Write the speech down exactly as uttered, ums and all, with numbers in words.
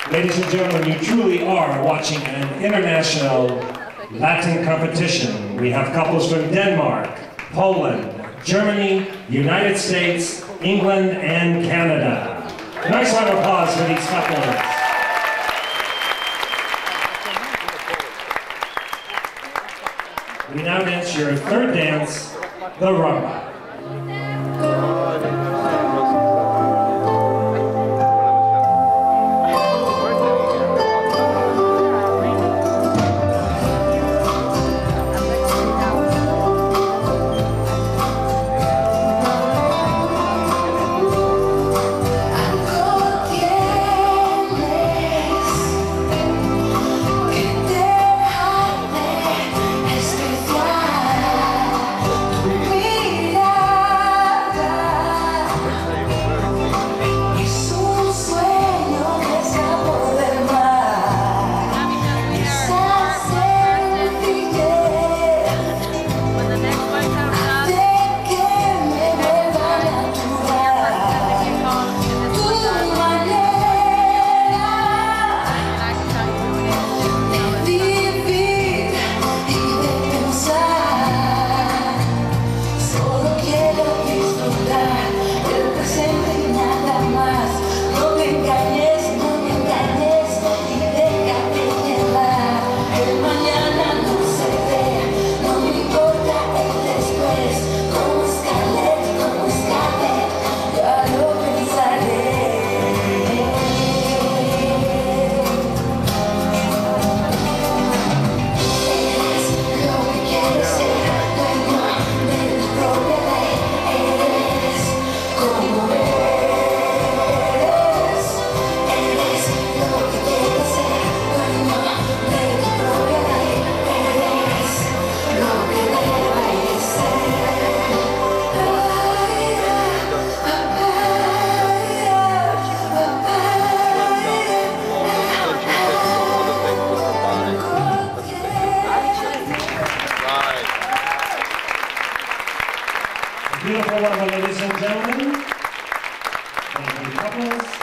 Ladies and gentlemen, you truly are watching an international Latin competition. We have couples from Denmark, Poland, Germany, United States, England, and Canada. A nice round of applause for these couples. We now dance your third dance, the Rumba. Beautiful one, ladies and gentlemen. Thank you, couples.